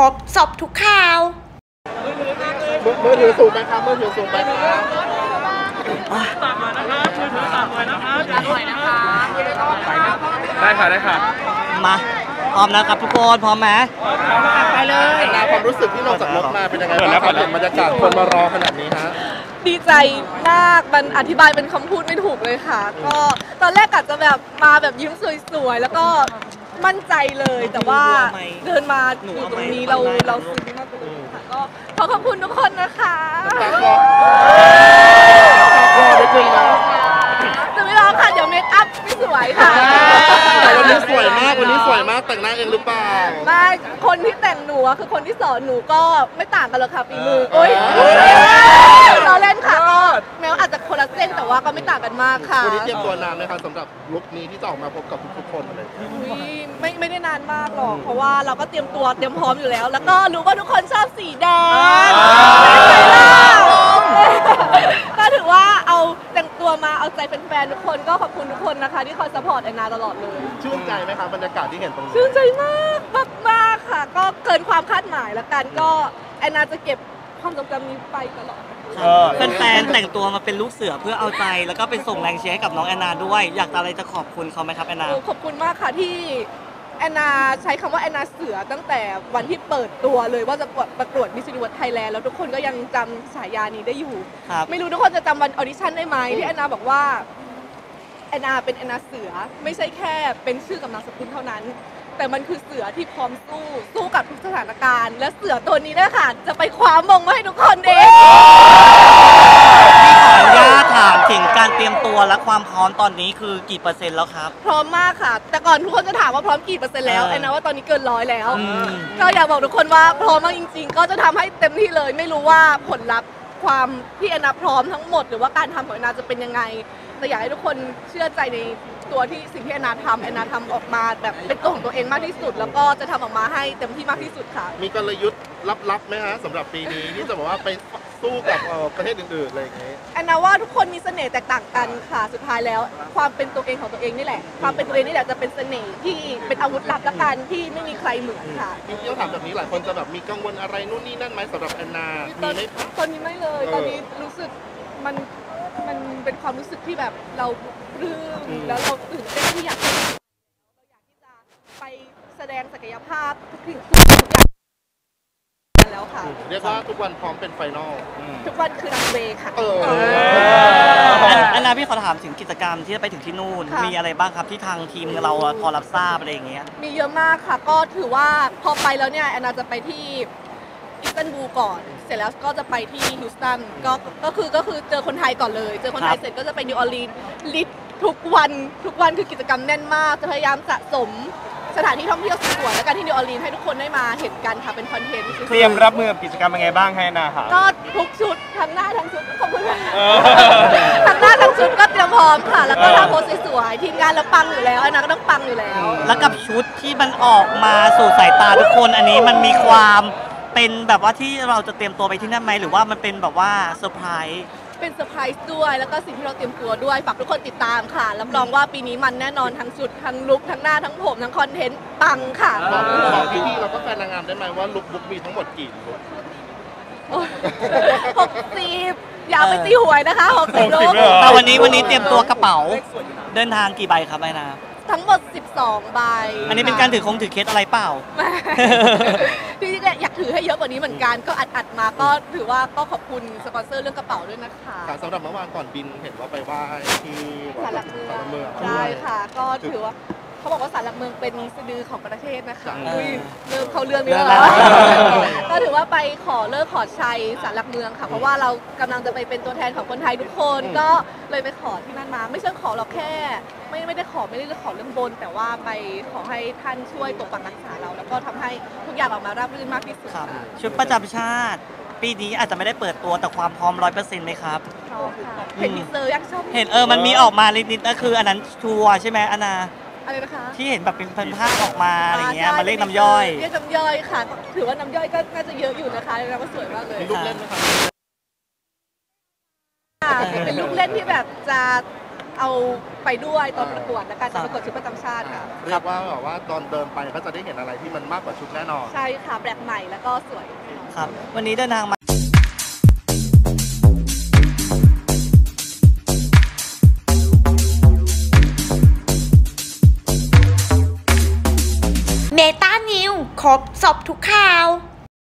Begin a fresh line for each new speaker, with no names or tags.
รบสอบทุกข่าว
มือถือสูงไปครับมือถือสูงไปครับ
ตัดหน่อยนะครับมือถือตัดหน่อยนะครับตัดหน่อยนะคะได้ค่ะได้ค่ะ
มาพร้อมนะครับทุกคนพร้อมไหม
ไปเลยความรู้สึกที่ลงจากรถมาเป็นยังไงบ้างครับบรรยากาศคนมารอขนาดนี้ฮะ
ดีใจมากมันอธิบายเป็นคำพูดไม่ถูกเลยค่ะก็ตอนแรกอาจจะแบบมาแบบยิ้มสวยๆแล้วก็มั่นใจเลยแต่ว่าเดินมาอยู่ตรงนี้เราซึ้งมากเลยค่ะก็ขอบคุณทุกคนนะคะจะไม่ร้องค่ะเดี๋ยวเมคอัพไม่สวยค่ะ
วันนี้สวยมากแต่งหน้าเองหรือเปล่า
ไม่คนที่แต่งหนูคือคนที่สอนหนูก็ไม่ต่างกันหรอกค่ะฝีมือโอ๊ยเราเล่นค่ะก็แม้ว่าอาจจะคนละเส้นแต่ว่าก็ไม่ต่างกันมากค่ะ
วันนี้เตรียมตัวนานไหมคะสำหรับลุคนี้ที่จะออกมาพบกับทุกคนเลย
ไม่ได้นานมากหรอกเพราะว่าเราก็เตรียมตัวเตรียมพร้อมอยู่แล้วแล้วก็รู้ว่าทุกคนชอบสีแดงก็ถือว่าเอาแต่งตัวมาเอาใจแฟนๆทุกคนก็ขอบคุณทุกคนนะคะที่คอยซัพพอร์ตแอนนาตลอดเลย
ชื่นใจไหมคะบรรยากาศที่เห็นตรงนี้
ชื่นใจมากค่ะก็เกินความคาดหมายแล้วกันก็แอนนาจะเก็บความทรงจำนี้ไปตลอด
แฟนๆแต่งตัวมาเป็นลูกเสือเพื่อเอาใจแล้วก็เป็นส่งแรงเชียร์ให้กับน้องแอนนาด้วยอยากอะไรจะขอบคุณเขาไหมครับแอนนา
ขอบคุณมากค่ะที่แอนนาใช้คำว่าแอนนาเสือตั้งแต่วันที่เปิดตัวเลยว่าจะประกวดมิสซินิเวิร์สไทยแลนด์แล้วทุกคนก็ยังจำฉายานี้ได้อยู่ไม่รู้ทุกคนจะจำวันออดิชั่นได้ไหมที่แอนนาบอกว่าแอนนาเป็นแอนนาเสือไม่ใช่แค่เป็นชื่อกับนามสกุลเท่านั้นแต่มันคือเสือที่พร้อมสู้กับทุกสถานการณ์และเสือตัวนี้นะคะจะไปคว้ามงมาให้ทุกคนเอง
ขออนุญาตถามถึงการเตรียมตัวและความพร้อมตอนนี้คือกี่เปอร์เซ็นต์แล้วครับ
พร้อมมากค่ะแต่ก่อนทุกคนจะถามว่าพร้อมกี่เปอร์เซ็นต์แล้วแอนนาว่าตอนนี้เกิน100แล้วก็อยากบอกทุกคนว่าพร้อมมากจริงๆก็จะทำให้เต็มที่เลยไม่รู้ว่าผลลัพธ์ความที่แอนนาพร้อมทั้งหมดหรือว่าการทำของแอนนาจะเป็นยังไงแต่อยากให้ทุกคนเชื่อใจในตัวที่สิ่งที่แอนนาทำออกมาแบบเป็นตัวของตัวเองมากที่สุดแล้วก็จะทำออกมาให้เต็มที่มากที่สุดค่ะ
มีกลยุทธ์ลับๆไหมฮะสำหรับปีนี้ที่จะบอกว่าไปสู้กับประเทศอื่นๆอะไรอย่างเงี้ย
แอนนาว่าทุกคนมีเสน่ห์แตกต่างกันค่ะสุดท้ายแล้วความเป็นตัวเองของตัวเองนี่แหละความเป็นตัวเองนี่แหละจะเป็นเสน่ห์ที่เป็นอาวุธลับละกันที่ไม่มีใครเหมือนค่ะ
ที่ต้องถามแบบนี้หลายคนจะแบบมีกังวลอะไรนู่นนี่นั่นไหมสำหรับแอนนา
ตอนนี้ไม่เลยตอนนี้รู้สึกมันเป็นความรู้สึกที่แบบเราปลื้มแล้วเราตื่นเต้นที่อยากที่จะไปแสดงศักยภาพทุกสิ่งทุกอย่างแล้วค่ะ
เรียกว่าทุกวันพร้อมเป็นไฟนอล
ทุกวันคือรันเวย์ค่ะ
อันนาพี่ขอถามถึงกิจกรรมที่จะไปถึงที่นู่นมีอะไรบ้างครับที่ทางทีมเราพอรับทราบอะไรอย่างเงี้ย
มีเยอะมากค่ะก็ถือว่าพอไปแล้วเนี่ยแอนนาจะไปที่อิสตันบูลก่อนเสร็จแล้วก็จะไปที่ฮิวสตันก็คือเจอคนไทยก่อนเลยเจอคนไทยเสร็จก็จะไปนิวออร์ลีนส์ลิททุกวันคือกิจกรรมแน่นมากจะพยายามสะสมสถานที่ท่องเที่ยวสวยๆแล้วกันที่นิวออร์ลีนส์ให้ทุกคนได้มาเห็นกันค่ะเป็นคอนเทนต์
เตรียมรับมือกับกิจกรรมยังไงบ้างให้นะค่ะ
ก็ทุกชุดทั้งหน้าทั้งชุดขอบคุณค่ะทั้งหน้าทั้งชุดก็เตรียมพร้อมค่ะแล้วก็ทำโพสสวยๆทีมงานเราปังอยู่แล้วอันนั้นก็ต้องปังอยู่แล้ว
แล้วกับชุดที่มันออกมาสู่สายตาทุกคนอันนี้มันมีความเป็นแบบว่าที่เราจะเตรียมตัวไปที่นั่นไหมหรือว่ามันเป็นแบบว่าเซอร์ไพรส์
เป็นเซอร์ไพรส์ด้วยแล้วก็สิ่งที่เราเตรียมตัวด้วยฝากทุกคนติดตามค่ะรับรองว่าปีนี้มันแน่นอนทั้งชุดทั้งลุคทั้งหน้าทั้งผมทั้งคอนเทนต์ปังค่ะ
บอกพี่ๆเราก็แฟนนางงามได้ไหมว่าลุคบุ๊กมีทั้งหมดกี่ลุค
60อย่าไปตีหวยนะคะ60ลุค
แต่วันนี้เตรียมตัวกระเป๋าเดินทางกี่ใบครับไอ้นา
ทั้งหมด12ใบ
อันนี้เป็นการถือเคสอะไรเปล่า
ที่อยากถือให้เยอะกว่านี้เหมือนกันก็อัดมาก็ถือว่าก็ขอบคุณสปอนเซอร์เรื่องกระเป๋าด้วยนะคะ
สำหรับเมื่อวานก่อนบินเห็นว่าไปไหว้ที่
ศาลหลักเมืองใช่ค่ะก็ถือว่าเขาบอกว่าศาลหลักเมืองเป็นสะดือของประเทศนะคะเริ่มเขาเรื่องนี้แล้วก็ถือว่าไปขอเลิกขอชัยศาลหลักเมืองค่ะเพราะว่าเรากำลังจะไปเป็นตัวแทนของคนไทยทุกคนก็เลยไปขอที่นั่นมาไม่ใช่ขอเราแค่ไม่ได้ขอเรื่องบนแต่ว่าไปขอให้ท่านช่วยปกปักรักษาเราแล้วก็ทำให้ทุกอย่างออกมาราบรื่นมากที่สุด
ชุดประจำชาติปีนี้อาจจะไม่ได้เปิดตัวแต่ความพร้อม 100% ไหมครับ
เห็นมีเซอร์ยักษ์ชอบ
เห็นมันมีออกมานิดๆก็คืออันนั้นชัวร์ใช่ไหมอันนา
อะไรนะคะ
ที่เห็นแบบเป็นภาพออกมาอะไรเงี้ยมาเรียกน้ำย่อย
เรียกน้ำย่อยค่ะถือว่าน้ำย่อยก็น่าจะเยอะอยู่นะคะแล้วก็สวยมากเลย
ลูกเล่นไหมคะ
เป็นลูกเล่นที่แบบจะเอาไปด้วยตอนประกวดและการประกวดชุดประจำชาติค่ะ
เรียกว่าแบบว่าตอนเดินไปก็จะได้เห็นอะไรที่มันมากกว่าชุดแน่นอน
ใช่ค่ะแปลกใหม่แล้วก็สวย
ครับ วันนี้เดินทางมา
เมตานิวครบสอบทุกข่าว